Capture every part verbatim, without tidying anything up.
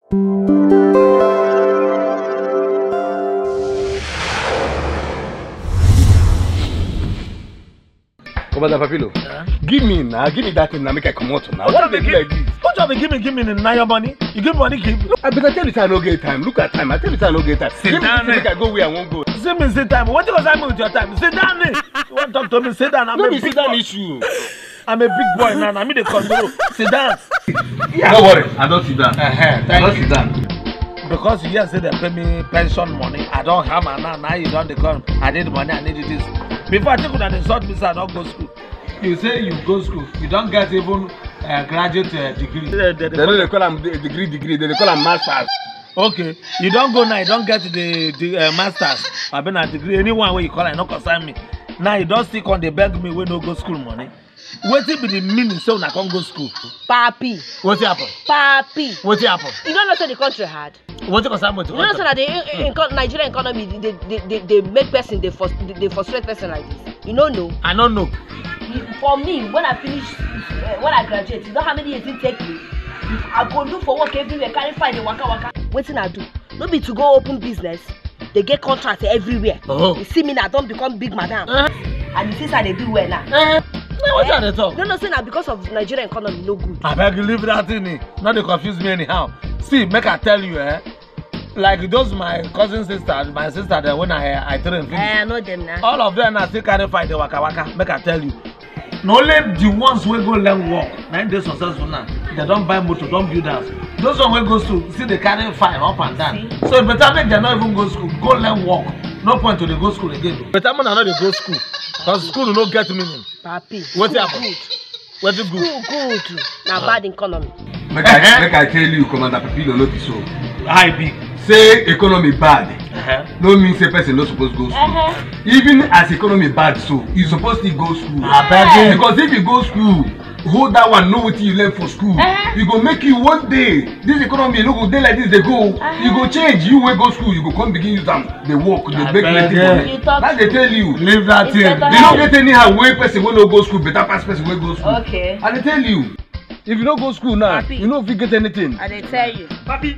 Commander Papillo, uh-huh. give me now, give me that thing now, make I come out now. What do they do like this? What do they give me, give me now your money? You give money, keep. I better tell you I no get time. Look at time. I tell you I no get time. Sit down, make I go where I won't go. Sit me, sit time. What does I mean with your time? Sit down, me. You want to talk to me? Sit down. I'm no a big sit down boy. issue. I'm a big boy now. I'm in the control. Sit down. Yeah. Don't worry. I don't sit down. Uh-huh. I don't sit down. Because you just say they pay me pension money. I don't have my now. Now you don't come. I need money. I need this. Before I take you and insult me, so I don't go to school. You say you go to school. You don't get even a graduate uh, degree. They, they, they don't they call them degree degree. They, they call them masters. Okay. You don't go now. You don't get the, the uh, masters. I've been a degree. Anyone where you call it, not concern me. Now you don't stick on the beg me when no go school money. What it be the meaning so I can't go school? Papi. What's happen? Papi. What's happen? You don't know what the country had. What's concern with? You don't know that the in, in, Nigerian economy they they, they, they make person they for they frustrate person like this. You don't know. I don't know. For me, when I finish, uh, when I graduate, you know how many years it take me? I go look for work everywhere, carry find the waka waka. What thing I do? No be to go open business. They get contracts everywhere. Oh. You see me now, don't become big madam. Uh-huh. And you see how they do well now. Uh-huh. No, what are they talk? No, no, say now because of Nigerian economy, no good. I beg you leave that thing. Now they confuse me anyhow. See, make I tell you, eh? Like those my cousin sisters, my sister that when I I train finish. I know them now. All of them are still carry fight the waka waka. Make I tell you. No only the ones who go learn work, nine days successful now. They don't buy motor, don't build house. Those ones who go school, see they carry fire up and down. See? So it better make them not even go school, go learn work. No point to they go school again. Better man not they go school. Because school will not get meaning. Papi. What happened? What is good? School good. Now uh. bad economy. Make I, make I tell you, Commander Papillo, not so. I be. Say economy bad. Uh-huh. No mean say person not supposed to go school. Uh-huh. Even as economy bad, so you supposed to go school. Yeah. Because if you go school, hold that one, know what you learn for school. Uh-huh. You go make you one day. This economy, you no go day like this. They go. Uh-huh. You go change. You will go school. You go come begin use them. They work. They make plenty money. That they tell you. Leave that thing. You don't get anyhow. Way person will not go school. Better pass person will go school. Okay. And they tell you. If you don't go school now, Papi. You know if you get anything. And they tell you. Papi.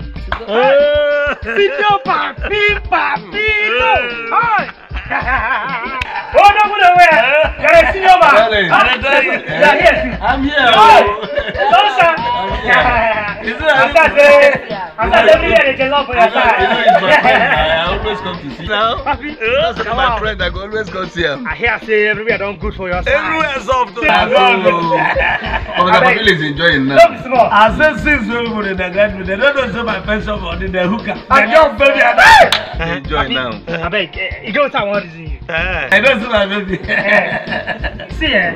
Senior Papi, Papi, no. Hi. Oh, no, go away. You're a senior man. I'm here. I'm here. No, sir. I'm here. I'm every year they can love for your side. I always come to see you. Now, Papi, that's my friend. I go always come see him. I hear say everywhere don't good for your side. Everywhere soft. Papillo is enjoying now. I said since we were in the garden, they don't know my pension money, the hooker. I don't baby. Enjoy now. I beg, you don't want to see you. I don't see my baby. See eh?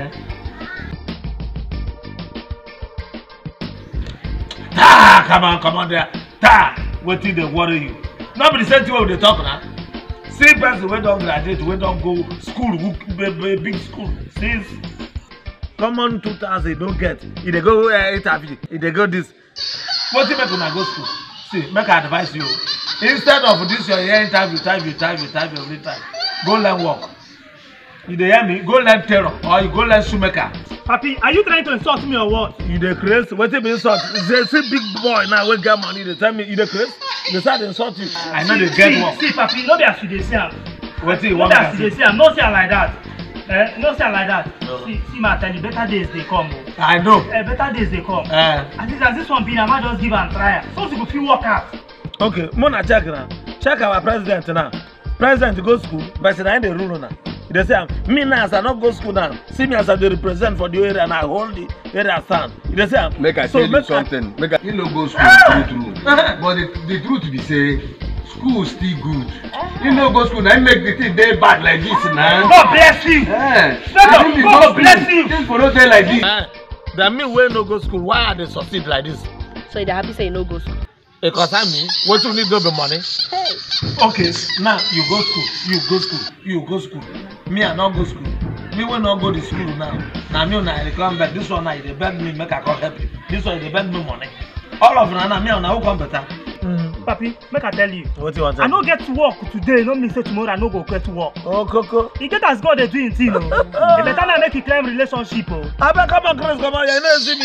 Ah, come on, come on there. Ta, what did they worry you? Nobody said to you what they talk now. See person who don't graduate, who don't go school, who big school. Since common two thousand don't get. If they go uh, interview, if they go this. What you make when I go school? See, make I advise you. Instead of this your year interview, interview, interview, interview every time, go learn work. You dey hear me? Go learn terror or you go learn shoemaker. Papi, are you trying to insult me or what? You dey craze? What you be insult? They say big boy now wey get money. They tell me you dey craze? They start insult you. Uh, I know they get work. See, Papi, no be as you dey see am. What you want? No be as you dey see am. No see am like that. Eh? No see am like that. No. See, see, my tell you, better days they come. Oh. I know. Eh, better days they come. Uh, as this as this one be, I might just give am try. So you go fit work out. Okay, Mona check now. Check our president now. President go school, but I ain't the rule now. They say, me now as I not go school now. See me as I represent for the area and I hold the area stand. They say, make I so tell you make something. I, make I, you no go school true true. But the, the truth be say, school still good. You no go school, I make the thing they bad like this now. God bless you. Yeah. God, God bless you. Things for not like this. Uh, that mean when no go school, why are they succeed like this? So you happy say you no go school? Because I mean, what you need to be money. Hey. Okay, now you go school, you go school, you go school. Me I not go school. Me will not go to school now. Now me when I come back, this one I they beg me make I come help you. This one they beg me money. All of them now me now who come better. Mm-hmm. Papi, make I tell you. What you want? I no get to work today. No mean say tomorrow I no go get to work. Oh, Coco. You get as God they do in thing. Oh. The better now make it claim relationship. Oh. I beg come on, Chris, come on, you know see me.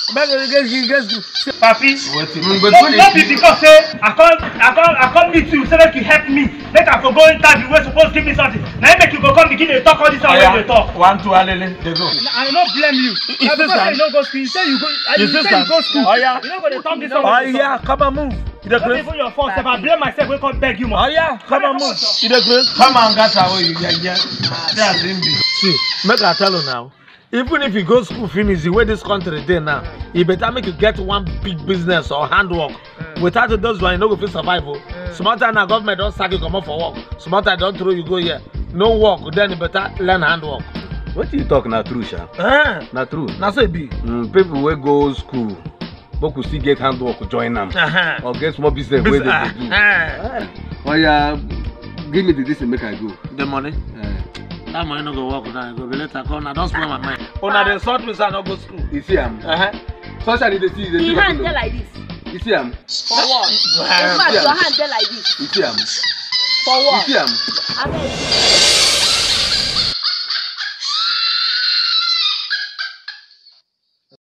Make you get you get you. Papi, Mm, but no, when no they- be because say I can't, I can't, I can't meet you. Say make you help me. Make I for go interview. We're supposed to give me something. Now make you go come begin to talk all this and when they talk. One, two, alele, they go. I don't blame you. Is Now this because one? you no go school. You say you go. You, Is say this you one? go school. Oh yeah. You not gonna talk this Oh one. yeah, come and move. You the Not grace. even your fault. If I blame myself, we can't beg you more. Oh yeah, come and move. You the grace. Come and get away. You yeah yeah. That's him be. See, make I tell you now. Even if you go school finish the way this country dey now, e better make you get one big business or handwork. Mm. Without those one, you no go fit survive. Oh. Mm. Small time now government don sack you comot for work. Small time don throw you go here. No work, then you better learn handwork. What you talk na true, sha? Uh, Na true. na so e be. Mm, people wey go school, but could still get handwork join them. Uh-huh. Or get small business where they uh, dey do. Uh, Oh yeah, give me the this and make I go. the money. Uh, That money no go work now. Go be later. Come now. Don't spoil my mind. Oh, now they sort me say I no go school. you see am? Uh huh. Sunshine dey see dey He see hand Papillo. there like this. You see am? For what? In fact, your hand there like this. You see am? For You what? see am? Abeg.